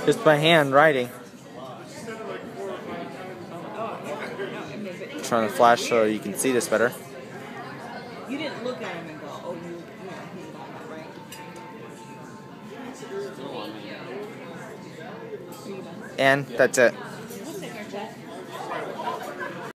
Just by hand writing. Trying to flash so you can see this better. You didn't look at him and go, oh, he's not right. And that's it.